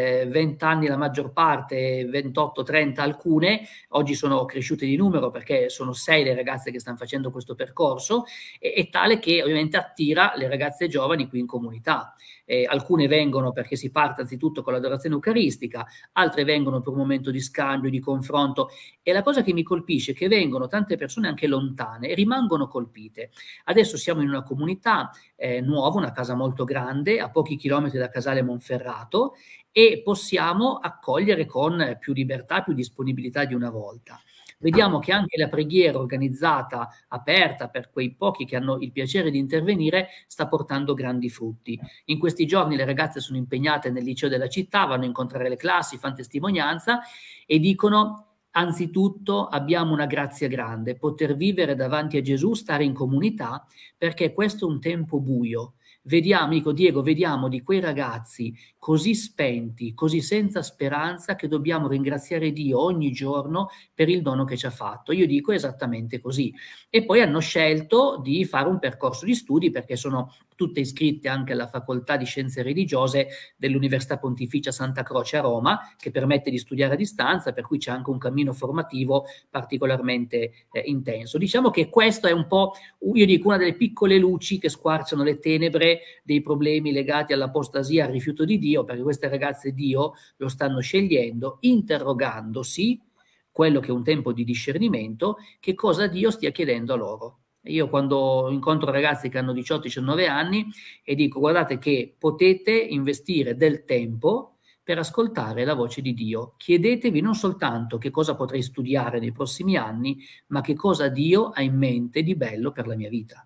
20 anni la maggior parte, 28-30 alcune, oggi sono cresciute di numero perché sono 6 le ragazze che stanno facendo questo percorso, è tale che ovviamente attira le ragazze giovani qui in comunità. Alcune vengono perché si parte anzitutto con l'adorazione eucaristica, altre vengono per un momento di scambio, di confronto, e la cosa che mi colpisce è che vengono tante persone anche lontane e rimangono colpite. Adesso siamo in una comunità nuova, una casa molto grande, a pochi chilometri da Casale Monferrato, e possiamo accogliere con più libertà, più disponibilità di una volta. Vediamo che anche la preghiera organizzata, aperta per quei pochi che hanno il piacere di intervenire, sta portando grandi frutti. In questi giorni le ragazze sono impegnate nel liceo della città, vanno a incontrare le classi, fanno testimonianza e dicono: anzitutto abbiamo una grazia grande, poter vivere davanti a Gesù, stare in comunità, perché questo è un tempo buio. Vediamo, amico Diego, vediamo di quei ragazzi così spenti, così senza speranza, che dobbiamo ringraziare Dio ogni giorno per il dono che ci ha fatto. Io dico esattamente così. E poi hanno scelto di fare un percorso di studi perché sono tutte iscritte anche alla Facoltà di Scienze Religiose dell'Università Pontificia Santa Croce a Roma, che permette di studiare a distanza, per cui c'è anche un cammino formativo particolarmente intenso. Diciamo che questo è un po', io dico, una delle piccole luci che squarciano le tenebre dei problemi legati all'apostasia, al rifiuto di Dio, perché queste ragazze Dio lo stanno scegliendo, interrogandosi, quello che è un tempo di discernimento, che cosa Dio stia chiedendo a loro. Io quando incontro ragazzi che hanno 18-19 anni e dico: guardate che potete investire del tempo per ascoltare la voce di Dio, chiedetevi non soltanto che cosa potrei studiare nei prossimi anni, ma che cosa Dio ha in mente di bello per la mia vita.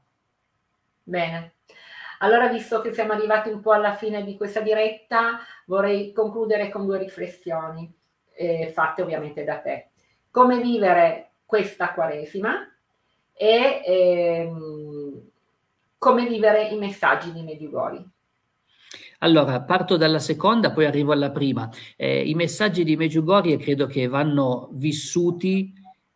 Bene. Allora, visto che siamo arrivati un po' alla fine di questa diretta, vorrei concludere con 2 riflessioni, fatte ovviamente da te. Come vivere questa Quaresima e come vivere i messaggi di Medjugorje. Allora, parto dalla seconda, poi arrivo alla prima. I messaggi di Medjugorje credo che vanno vissuti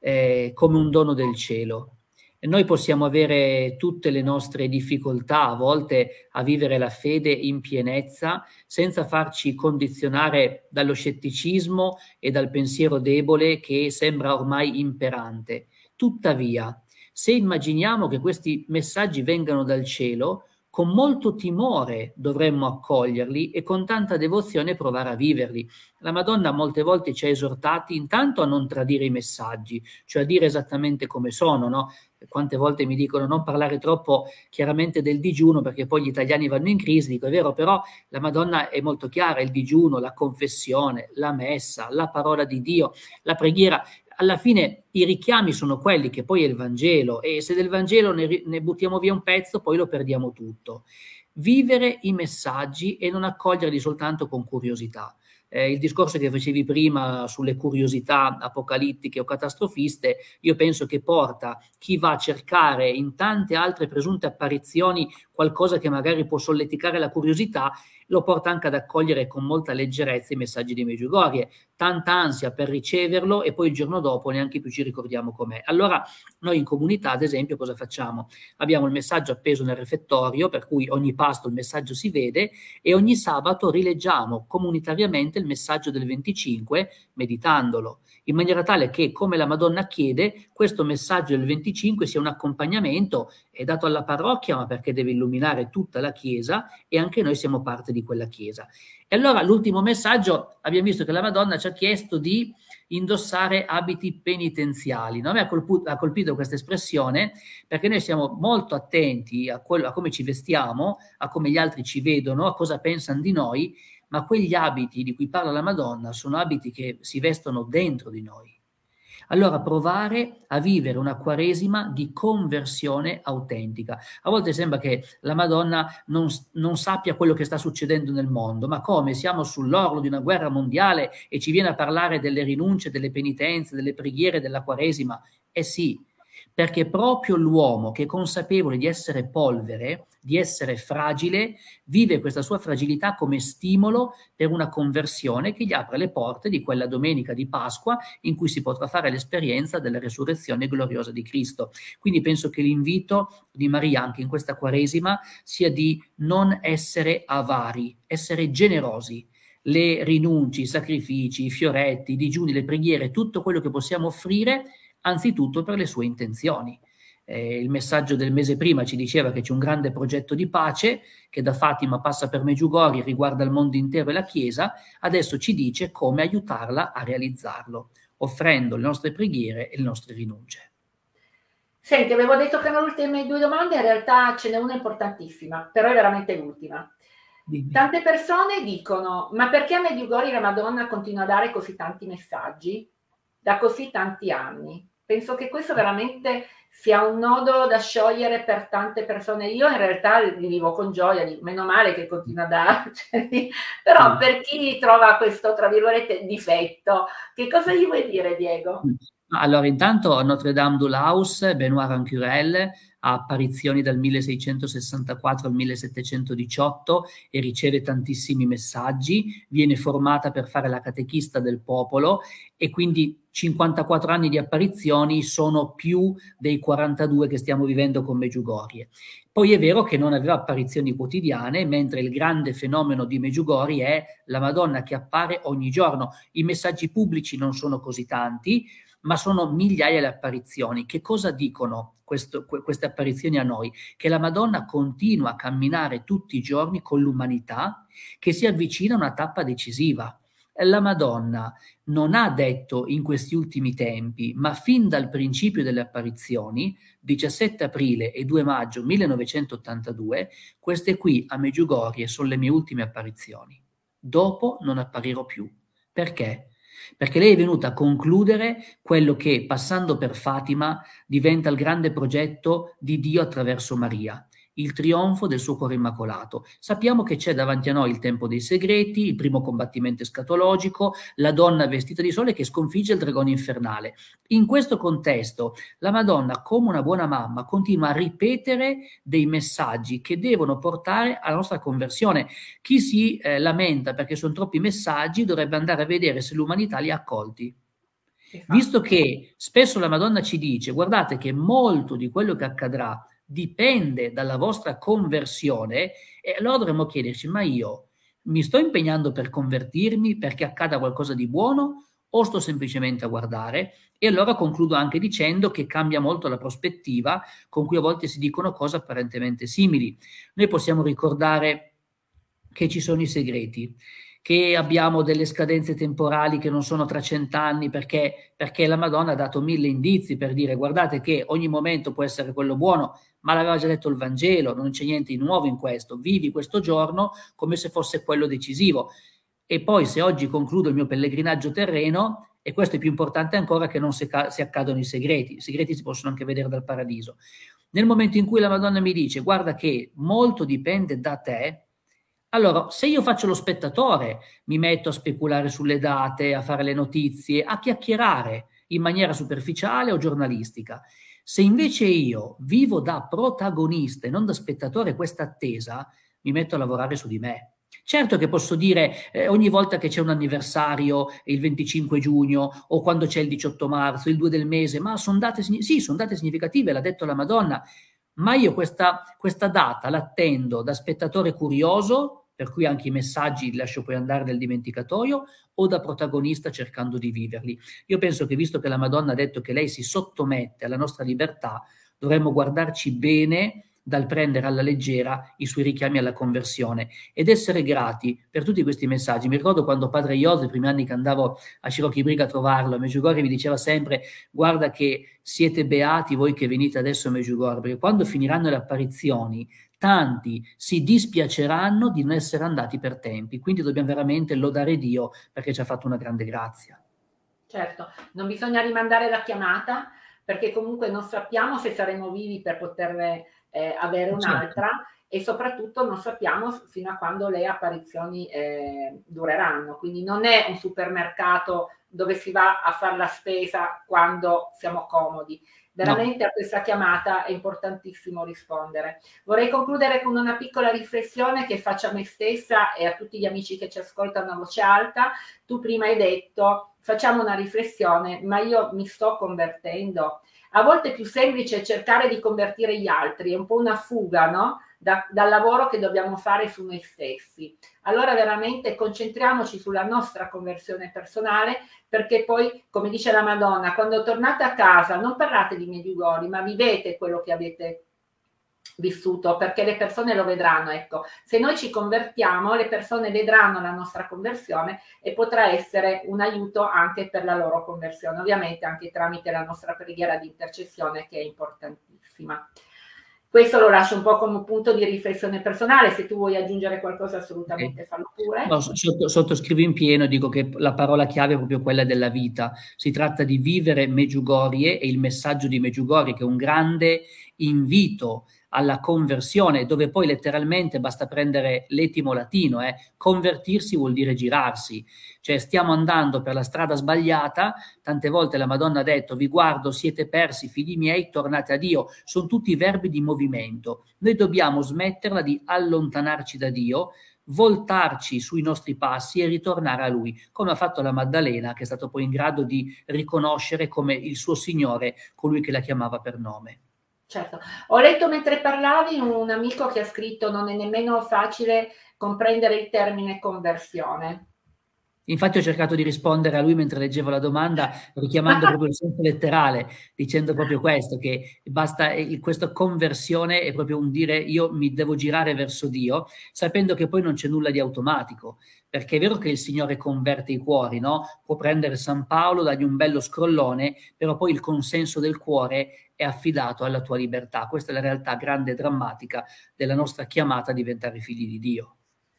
come un dono del cielo. Noi possiamo avere tutte le nostre difficoltà a volte a vivere la fede in pienezza senza farci condizionare dallo scetticismo e dal pensiero debole che sembra ormai imperante. Tuttavia, se immaginiamo che questi messaggi vengano dal cielo, con molto timore dovremmo accoglierli e con tanta devozione provare a viverli. La Madonna molte volte ci ha esortati intanto a non tradire i messaggi, cioè a dire esattamente come sono, no? Quante volte mi dicono non parlare troppo chiaramente del digiuno perché poi gli italiani vanno in crisi. Dico: è vero, però la Madonna è molto chiara: il digiuno, la confessione, la messa, la parola di Dio, la preghiera. Alla fine i richiami sono quelli, che poi è il Vangelo, e se del Vangelo ne buttiamo via un pezzo poi lo perdiamo tutto. Vivere i messaggi e non accoglierli soltanto con curiosità. Il discorso che facevi prima sulle curiosità apocalittiche o catastrofiste, io penso che porta chi va a cercare in tante altre presunte apparizioni qualcosa che magari può solleticare la curiosità, lo porta anche ad accogliere con molta leggerezza i messaggi di Medjugorje, tanta ansia per riceverlo e poi il giorno dopo neanche più ci ricordiamo com'è. Allora noi in comunità, ad esempio, cosa facciamo? Abbiamo il messaggio appeso nel refettorio, per cui ogni pasto il messaggio si vede, e ogni sabato rileggiamo comunitariamente il messaggio del 25 meditandolo, in maniera tale che, come la Madonna chiede, questo messaggio del 25 sia un accompagnamento, è dato alla parrocchia, ma perché deve illuminare tutta la Chiesa e anche noi siamo parte di quella Chiesa. E allora l'ultimo messaggio, abbiamo visto che la Madonna ci ha chiesto di indossare abiti penitenziali. No? A me ha colpito questa espressione, perché noi siamo molto attenti a come ci vestiamo, a come gli altri ci vedono, a cosa pensano di noi, ma quegli abiti di cui parla la Madonna sono abiti che si vestono dentro di noi. Allora provare a vivere una Quaresima di conversione autentica. A volte sembra che la Madonna non sappia quello che sta succedendo nel mondo, ma come? Siamo sull'orlo di una guerra mondiale e ci viene a parlare delle rinunce, delle penitenze, delle preghiere, della Quaresima? Eh sì, perché proprio l'uomo che è consapevole di essere polvere, di essere fragile, vive questa sua fragilità come stimolo per una conversione che gli apre le porte di quella domenica di Pasqua in cui si potrà fare l'esperienza della resurrezione gloriosa di Cristo. Quindi penso che l'invito di Maria anche in questa Quaresima sia di non essere avari, essere generosi. Le rinunci, i sacrifici, i fioretti, i digiuni, le preghiere, tutto quello che possiamo offrire, anzitutto per le sue intenzioni. Il messaggio del mese prima ci diceva che c'è un grande progetto di pace che da Fatima passa per Medjugorje, riguarda il mondo intero e la Chiesa, adesso ci dice come aiutarla a realizzarlo, offrendo le nostre preghiere e le nostre rinunce. Senti, avevo detto che erano le ultime 2 domande, in realtà ce n'è una importantissima, però è veramente l'ultima. Dimmi. Tante persone dicono: ma perché a Medjugorje la Madonna continua a dare così tanti messaggi da così tanti anni? Penso che questo veramente sia un nodo da sciogliere per tante persone. Io in realtà li vivo con gioia, meno male che continua a darceli, però per chi trova questo, tra virgolette, difetto, che cosa gli vuoi dire, Diego? Allora, intanto a Notre-Dame du Laus, Benoît Rancurel ha apparizioni dal 1664 al 1718 e riceve tantissimi messaggi, viene formata per fare la catechista del popolo e quindi 54 anni di apparizioni sono più dei 42 che stiamo vivendo con Medjugorje. Poi è vero che non aveva apparizioni quotidiane, mentre il grande fenomeno di Medjugorje è la Madonna che appare ogni giorno. I messaggi pubblici non sono così tanti, ma sono migliaia le apparizioni. Che cosa dicono queste apparizioni a noi? Che la Madonna continua a camminare tutti i giorni con l'umanità, che si avvicina a una tappa decisiva. La Madonna non ha detto in questi ultimi tempi, ma fin dal principio delle apparizioni, 17 aprile e 2 maggio 1982, queste qui a Medjugorje sono le mie ultime apparizioni. Dopo non apparirò più. Perché? Perché lei è venuta a concludere quello che, passando per Fatima, diventa il grande progetto di Dio attraverso Maria, il trionfo del suo cuore immacolato. Sappiamo che c'è davanti a noi il tempo dei segreti, il primo combattimento escatologico, la donna vestita di sole che sconfigge il dragone infernale. In questo contesto, la Madonna, come una buona mamma, continua a ripetere dei messaggi che devono portare alla nostra conversione. Chi si lamenta perché sono troppi messaggi dovrebbe andare a vedere se l'umanità li ha accolti. Visto che spesso la Madonna ci dice, guardate che molto di quello che accadrà dipende dalla vostra conversione, e allora dovremmo chiederci, ma io mi sto impegnando per convertirmi perché accada qualcosa di buono o sto semplicemente a guardare? E allora concludo anche dicendo che cambia molto la prospettiva con cui a volte si dicono cose apparentemente simili. Noi possiamo ricordare che ci sono i segreti, che abbiamo delle scadenze temporali che non sono tra 100 anni perché la Madonna ha dato 1000 indizi per dire guardate che ogni momento può essere quello buono, ma l'aveva già detto il Vangelo, non c'è niente di nuovo in questo, vivi questo giorno come se fosse quello decisivo. E poi se oggi concludo il mio pellegrinaggio terreno, e questo è più importante ancora che non si accadono i segreti si possono anche vedere dal paradiso. Nel momento in cui la Madonna mi dice guarda che molto dipende da te, allora se io faccio lo spettatore, mi metto a speculare sulle date, a fare le notizie, a chiacchierare in maniera superficiale o giornalistica. Se invece io vivo da protagonista e non da spettatore questa attesa, mi metto a lavorare su di me. Certo che posso dire ogni volta che c'è un anniversario, il 25 giugno o quando c'è il 18 marzo, il 2 del mese, ma sono date, sì, sono date significative, l'ha detto la Madonna, ma io questa data l'attendo da spettatore curioso, per cui anche i messaggi li lascio poi andare nel dimenticatoio, o da protagonista cercando di viverli. Io penso che visto che la Madonna ha detto che lei si sottomette alla nostra libertà, dovremmo guardarci bene dal prendere alla leggera i suoi richiami alla conversione ed essere grati per tutti questi messaggi. Mi ricordo quando padre Iose, i primi anni che andavo a Scirocchi Briga a trovarlo, a Medjugorje mi diceva sempre guarda che siete beati voi che venite adesso a Medjugorje, perché quando finiranno le apparizioni tanti si dispiaceranno di non essere andati per tempi, quindi dobbiamo veramente lodare Dio perché ci ha fatto una grande grazia. Certo, non bisogna rimandare la chiamata perché comunque non sappiamo se saremo vivi per poterne avere un'altra. e soprattutto non sappiamo fino a quando le apparizioni dureranno, quindi non è un supermercato dove si va a fare la spesa quando siamo comodi. Veramente, no, a questa chiamata è importantissimo rispondere. Vorrei concludere con una piccola riflessione che faccio a me stessa e a tutti gli amici che ci ascoltano a voce alta. Tu prima hai detto, facciamo una riflessione, ma io mi sto convertendo. A volte è più semplice cercare di convertire gli altri, è un po' una fuga, no? Dal lavoro che dobbiamo fare su noi stessi. Allora veramente concentriamoci sulla nostra conversione personale, perché poi, come dice la Madonna, quando tornate a casa non parlate di Medjugorje, ma vivete quello che avete vissuto, perché le persone lo vedranno. Ecco, se noi ci convertiamo, le persone vedranno la nostra conversione e potrà essere un aiuto anche per la loro conversione, ovviamente anche tramite la nostra preghiera di intercessione, che è importantissima. Questo lo lascio un po' come un punto di riflessione personale, se tu vuoi aggiungere qualcosa assolutamente fallo pure. No, sottoscrivo in pieno, dico che la parola chiave è proprio quella della vita. Si tratta di vivere Medjugorje e il messaggio di Medjugorje, che è un grande invito alla conversione, dove poi letteralmente basta prendere l'etimo latino, convertirsi vuol dire girarsi, cioè stiamo andando per la strada sbagliata, tante volte la Madonna ha detto vi guardo, siete persi, figli miei, tornate a Dio, sono tutti verbi di movimento, noi dobbiamo smetterla di allontanarci da Dio, voltarci sui nostri passi e ritornare a Lui, come ha fatto la Maddalena, che è stato poi in grado di riconoscere come il suo Signore, colui che la chiamava per nome. Certo, ho letto mentre parlavi un amico che ha scritto non è nemmeno facile comprendere il termine conversione. Infatti ho cercato di rispondere a lui mentre leggevo la domanda, richiamando proprio il senso letterale, dicendo proprio questo, che basta, questa conversione è proprio un dire io mi devo girare verso Dio, sapendo che poi non c'è nulla di automatico, perché è vero che il Signore converte i cuori, no? Può prendere San Paolo, dargli un bello scrollone, però poi il consenso del cuore è affidato alla tua libertà. Questa è la realtà grande e drammatica della nostra chiamata a diventare figli di Dio.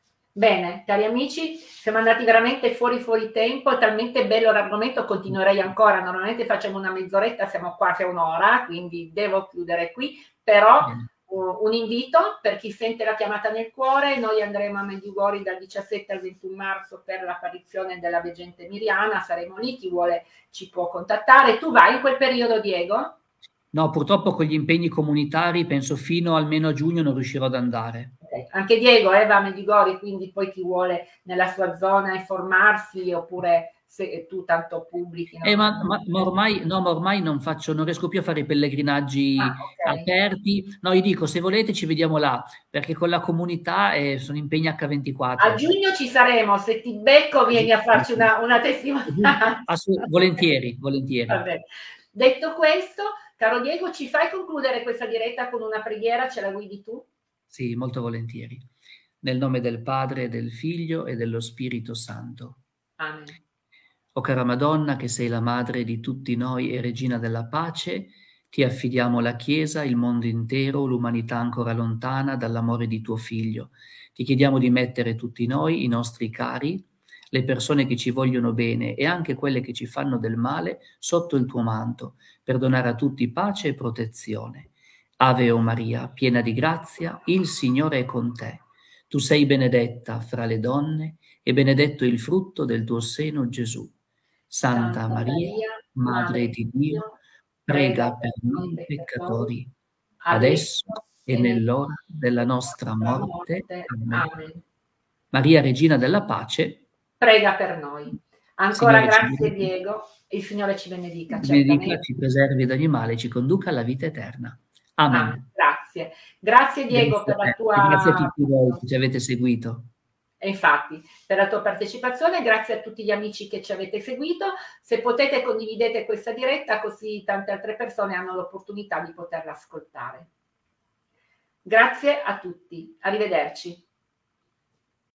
Bene, cari amici, siamo andati veramente fuori tempo, è talmente bello l'argomento, continuerei ancora, normalmente facciamo una mezz'oretta, siamo quasi a un'ora, quindi devo chiudere qui, però un invito per chi sente la chiamata nel cuore, noi andremo a Medjugorje dal 17 al 21 marzo per l'apparizione della veggente Miriana, saremo lì, chi vuole ci può contattare. Tu vai in quel periodo, Diego? No, purtroppo con gli impegni comunitari penso fino almeno a giugno non riuscirò ad andare. Okay. Anche Diego va a Medjugorje, quindi poi chi vuole nella sua zona informarsi, oppure se tu tanto pubblichi. Ma ormai non riesco più a fare i pellegrinaggi aperti. No, io dico, se volete ci vediamo là, perché con la comunità sono impegni H24. A giugno ci saremo, se ti becco vieni a farci una testimonianza. Volentieri. Vabbè. Detto questo, caro Diego, ci fai concludere questa diretta con una preghiera, ce la guidi tu? Sì, molto volentieri. Nel nome del Padre, del Figlio e dello Spirito Santo. Amen. O cara Madonna, che sei la madre di tutti noi e regina della pace, ti affidiamo la Chiesa, il mondo intero, l'umanità ancora lontana dall'amore di tuo Figlio. Ti chiediamo di mettere tutti noi, i nostri cari, le persone che ci vogliono bene e anche quelle che ci fanno del male, sotto il tuo manto, per donare a tutti pace e protezione. Ave o Maria, piena di grazia, il Signore è con te. Tu sei benedetta fra le donne e benedetto il frutto del tuo seno, Gesù. Santa Maria, Madre di Dio, prega per noi peccatori, adesso e nell'ora della nostra morte. Amen. Maria, Regina della Pace, prega per noi. Ancora grazie Diego, il Signore ci benedica. Benedica, ci preservi da ogni male, ci conduca alla vita eterna. Amen. Grazie. Grazie Diego per la tua... Grazie a tutti voi che ci avete seguito. E infatti, per la tua partecipazione, grazie a tutti gli amici che ci avete seguito. Se potete condividete questa diretta, così tante altre persone hanno l'opportunità di poterla ascoltare. Grazie a tutti, arrivederci.